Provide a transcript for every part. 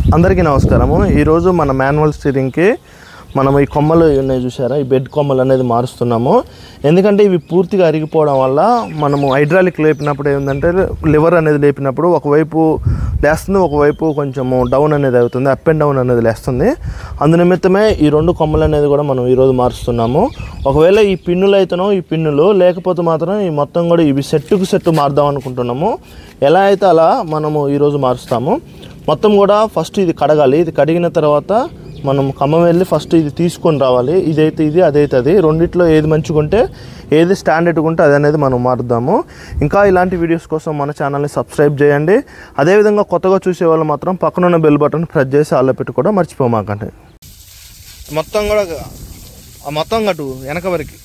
అందరికీ నమస్కారము। ఈరోజు మన మాన్యువల్ స్టీరింగ్కి మనం ఈ కొమ్మలు ఉన్నాయి చూసారా, ఈ బెడ్ కొమ్మలు అనేది మారుస్తున్నాము। ఎందుకంటే ఇవి పూర్తిగా అరిగిపోవడం వల్ల మనము హైడ్రాలిక్ లేపినప్పుడు ఏంటంటే లివర్ అనేది లేపినప్పుడు ఒకవైపు లేస్తుంది, ఒకవైపు కొంచెము డౌన్ అనేది అవుతుంది, అప్ అండ్ డౌన్ అనేది లేస్తుంది। అందునిమిత్తమే ఈ రెండు కొమ్మలు అనేది కూడా మనం ఈరోజు మారుస్తున్నాము। ఒకవేళ ఈ పిన్నులు అయితేనో ఈ పిన్నులు లేకపోతే మాత్రం ఈ మొత్తం కూడా ఇవి సెట్టుకు సెట్టు మారుదాం అనుకుంటున్నాము। ఎలా అయితే అలా మనము ఈరోజు మారుస్తాము। మొత్తం కూడా ఫస్ట్ ఇది కడగాలి, ఇది కడిగిన తర్వాత మనం ఖమ్మం వెళ్ళి ఫస్ట్ ఇది తీసుకొని రావాలి। ఇదైతే ఇది, అదైతే అది, రెండిట్లో ఏది మంచిగా ఉంటే ఏది స్టాండర్డ్గా ఉంటే అది అనేది మనం మారుద్దాము। ఇంకా ఇలాంటి వీడియోస్ కోసం మన ఛానల్ని సబ్స్క్రైబ్ చేయండి। అదేవిధంగా కొత్తగా చూసే వాళ్ళు మాత్రం పక్కనున్న బెల్ బటన్ ప్రెస్ చేసి ఆల్లో పెట్టుకోవడం మర్చిపోమాకండి। మొత్తం కూడా మొత్తం కట్టు వెనక వరకు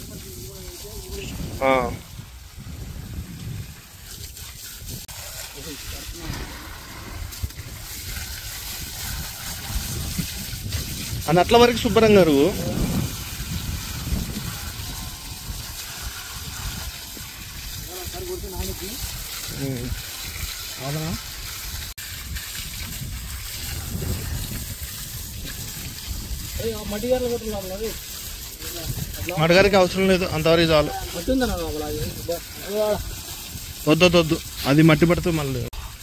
అని అట్ల వరకు శుభ్రంగా గారు మడగారికి అవసరం లేదు, అంతవరకు చాలు। వద్దు వద్దు, అది మట్టి పడితే మళ్ళీ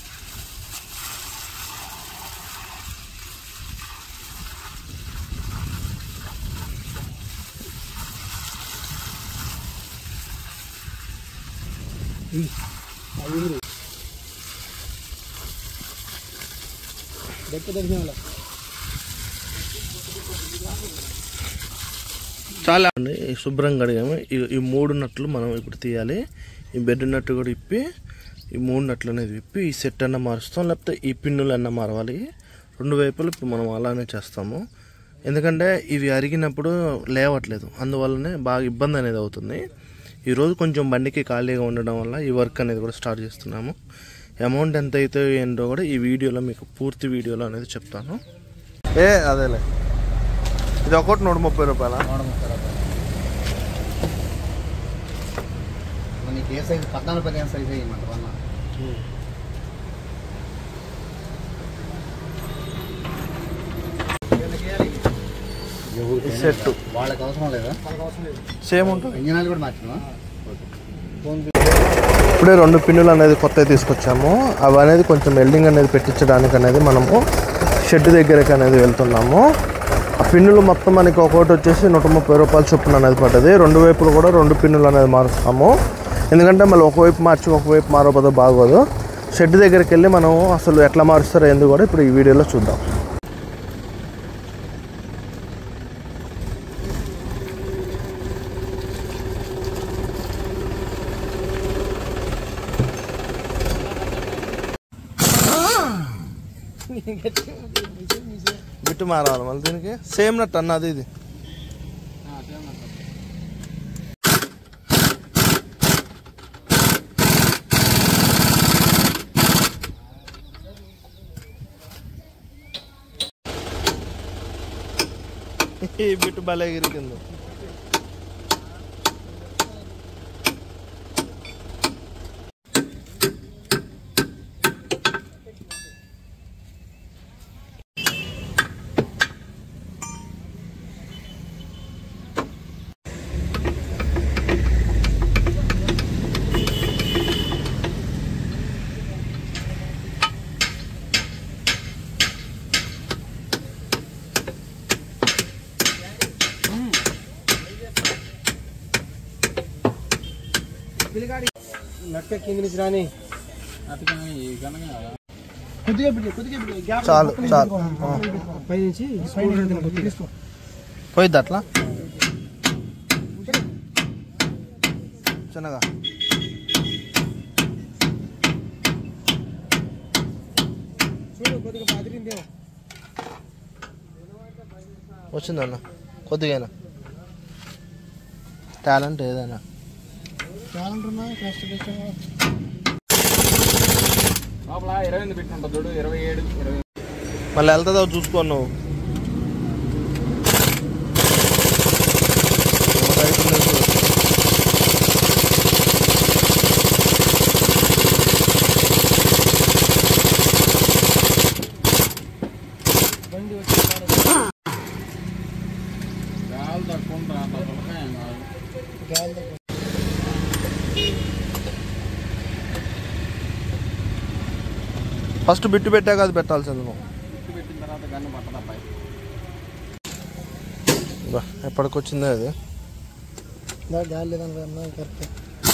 చాలా అండి శుభ్రంగా కడిగాము। ఈ మూడు నట్లు మనం ఇప్పుడు తీయాలి, ఈ బెడ్ నట్టు కూడా ఇప్పి ఈ మూడు నట్లు అనేది విప్పి ఈ సెట్ అన్న మారుస్తాం, లేకపోతే ఈ పిన్నులు అన్న మారవాలి। రెండు వైపులు ఇప్పుడు మనం అలానే చేస్తాము, ఎందుకంటే ఇవి అరిగినప్పుడు లేవట్లేదు, అందువల్లనే బాగా ఇబ్బంది అనేది అవుతుంది। ఈరోజు కొంచెం బండికి ఖాళీగా ఉండడం వల్ల ఈ వర్క్ అనేది కూడా స్టార్ట్ చేస్తున్నాము। అమౌంట్ ఎంత అయితే ఏంటో కూడా ఈ వీడియోలో మీకు పూర్తి వీడియోలో అనేది చెప్తాను। అదేలే, ఇది ఒకటి 130 రూపాయల। సెట్ వాళ్ళకి అవసరం లేదా? సేమ్ ఉంటుంది, ఇంజనాలు కూడా మార్చినా। ఇప్పుడే రెండు పిన్నులు అనేది కొత్తవి తీసుకొచ్చాము, అవి అనేది కొంచెం వెల్డింగ్ అనేది పెట్టించడానికి అనేది మనము షెడ్ దగ్గరికి అనేది వెళ్తున్నాము। ఆ పిన్నులు మొత్తం మనకి ఒకటి వచ్చేసి 130 రూపాయల చొప్పున అనేది పడ్డది। రెండు వైపులు కూడా రెండు పిన్నులు అనేది మారుస్తాము, ఎందుకంటే మళ్ళీ ఒకవైపు మార్చి ఒకవైపు మారకపోతే బాగోదు। షెడ్ దగ్గరికి వెళ్ళి మనం అసలు ఎట్లా మారుస్తారో ఎందుకు కూడా ఇప్పుడు ఈ వీడియోలో చూద్దాం। బిట్టు మారాలి మళ్ళీ దీనికి, సేమ్ నట్ అన్నది ఇది। ఈ బిట్టు భలే గిరికింది। చాలు చాలు పోయిద్ది అట్లా చిన్నగా। వచ్చిందన్న కొద్దిగా టాలెంట్ ఏదైనా మళ్ళీ వెళ్తుందో చూసుకో నువ్వు। ఫస్ట్ బిట్టు పెట్టాక అది పెట్టాల్సింది నువ్వు. ఎప్పటికొచ్చిందే అది గాలి లేదన్నా కరెక్ట్.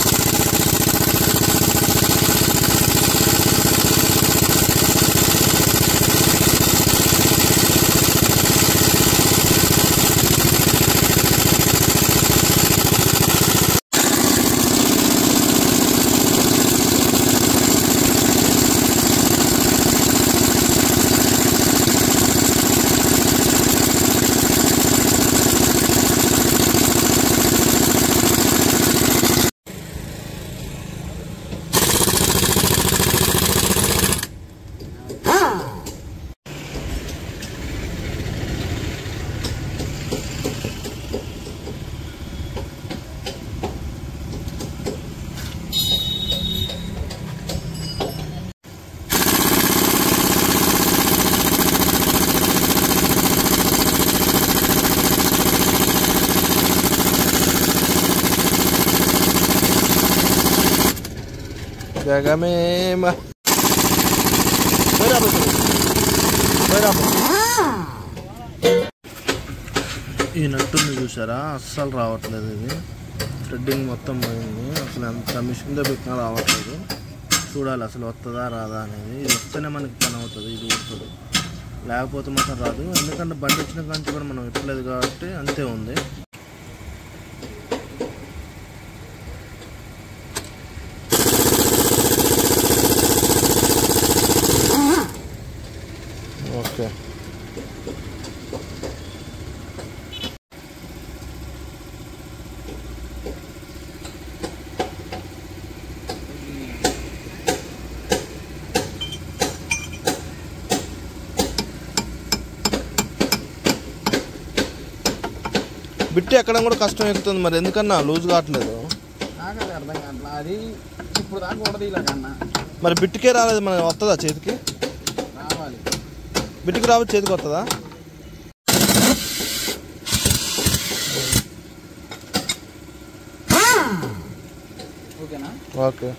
ఈ నట్టుని చూసారా, అస్సలు రావట్లేదు. ఇది థ్రెడ్డింగ్ మొత్తం పోయింది. అసలు అంత మిషన్తో పెట్టినా రావట్లేదు. చూడాలి అసలు వస్తుందా రాదా అనేది. ఇది వస్తేనే మనకి పని అవుతుంది, ఇది ఊరుతుంది. లేకపోతే మాత్రం రాదు. ఎందుకంటే బండి వచ్చిన కానీ కూడా మనం ఇప్పలేదు కాబట్టి అంతే ఉంది. ఓకే, బిట్టి ఎక్కడం కూడా కష్టం ఎక్కుతుంది. మరి ఎందుకన్నా లూజ్ కావట్లేదు? అర్థం కావట్లా. అది ఇప్పుడు దాకా ఉండదు ఇలాగన్నా. మరి బిట్టికే రాలేదు, మన వస్తుందా చేతికి? రావాలి. బిట్టికి రావచ్చు, చేతికి వస్తుందా? ఓకేనా? ఓకే.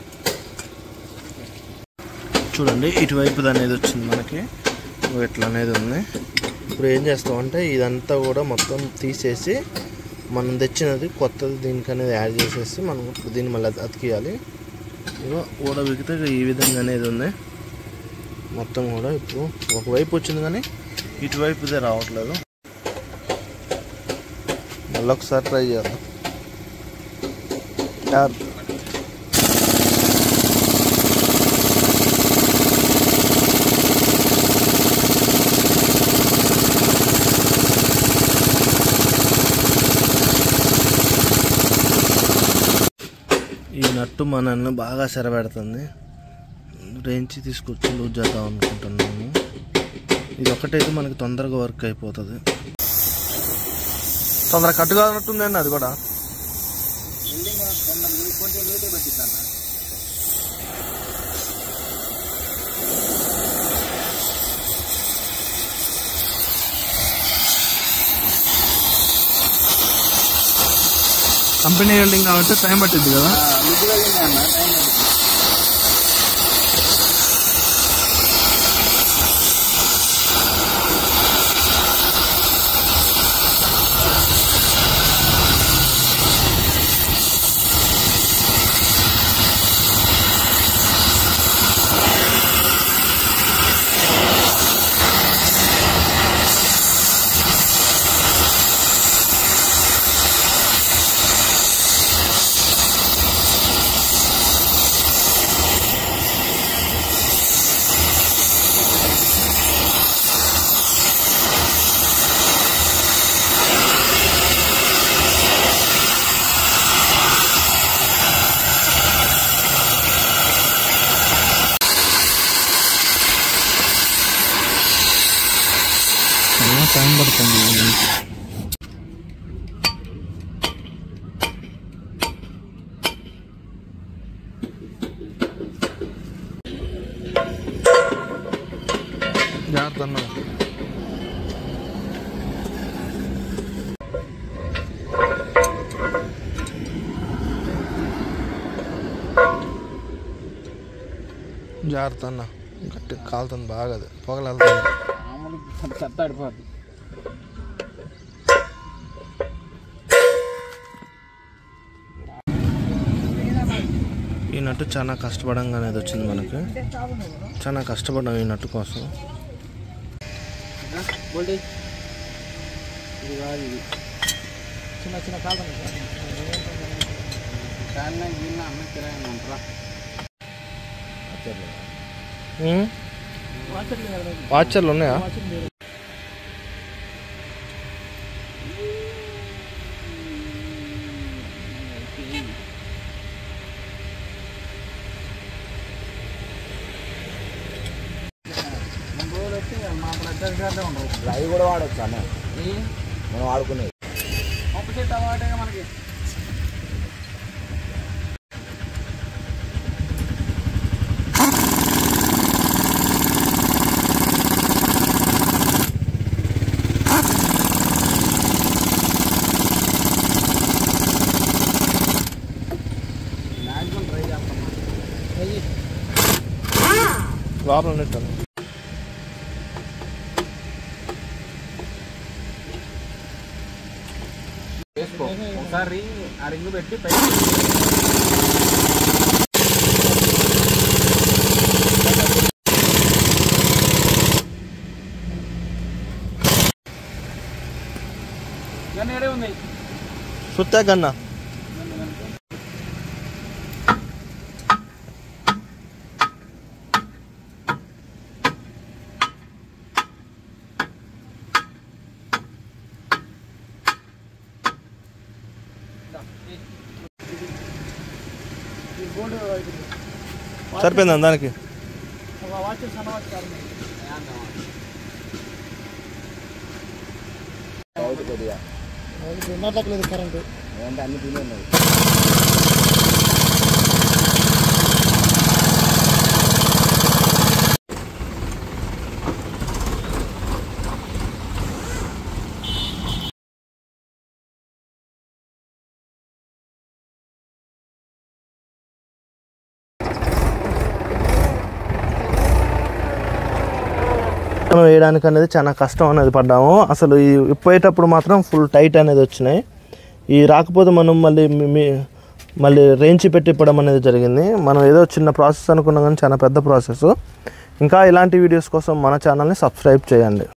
చూడండి ఇటువైపు అనేది వచ్చింది మనకి, ఇట్లా అనేది ఉంది. ఇప్పుడు ఏం చేస్తామంటే ఇదంతా కూడా మొత్తం తీసేసి మనం తెచ్చినది కొత్తది దీనికి అనేది యాడ్ చేసేసి మనం ఇప్పుడు దీన్ని మళ్ళీ అతికియాలి. ఇగో ఊడబిగితే ఈ విధంగా అనేది ఉంది మొత్తం కూడా. ఇప్పుడు ఒకవైపు వచ్చింది కానీ ఇటువైపుదే రావట్లేదు. మళ్ళీ ఒకసారి ట్రై చేద్దాం. ఈ నట్టు మనల్ని బాగా సెరబెడుతుంది. రేంచి తీసుకొచ్చి లూజ్ చేద్దాం అనుకుంటున్నాము. ఇది ఒకటైతే మనకి తొందరగా వర్క్ అయిపోతుంది. తొందరగా కట్టు కానట్టుందండి అది కూడా. కంపెనీ వెల్డింగ్ కాబట్టి టైం పట్టింది కదా. టైం పడుతుంది. జాగ్రత్త. జాగ్రత్త అన్న, గట్టి కాలుతుంది బాగా, అది పొగలు వెళ్తుంది. చెత్త ఆడిపోద్ది. ఈ నట్టు చాలా కష్టపడంగా అనేది వచ్చింది మనకి, చాలా కష్టపడ్డాం ఈ నట్టు కోసం. చిన్న చిన్న కాలం వాచర్లు ఉన్నాయా? అవి కూడా వాడచ్చు అన్న, మనం వాడుకునేది పప్పు చెట్టు అవాటేగా మనకి. మ్యాక్సిమం ట్రై చేస్తాం. లోపల నెట్టాను. వేసుకో ఒకసారి ఆ రింగు పెట్టి నేడే ఉంది సుత్తా కన్నా సరిపోయిందా దానికి? లేదు కరెంటు అంటే అన్ని తినే ఉన్నాయి. వేయడానికి అనేది చాలా కష్టం అనేది పడ్డాము. అసలు ఈ పోయేటప్పుడు మాత్రం ఫుల్ టైట్ అనేది వచ్చినాయి. ఈ రాకపోతే మనం మళ్ళీ రేంచి పెట్టి ఇప్పడం అనేది జరిగింది. మనం ఏదో చిన్న ప్రాసెస్ అనుకున్నాం కానీ చాలా పెద్ద ప్రాసెస్. ఇంకా ఇలాంటి వీడియోస్ కోసం మన ఛానల్ని సబ్స్క్రైబ్ చేయండి.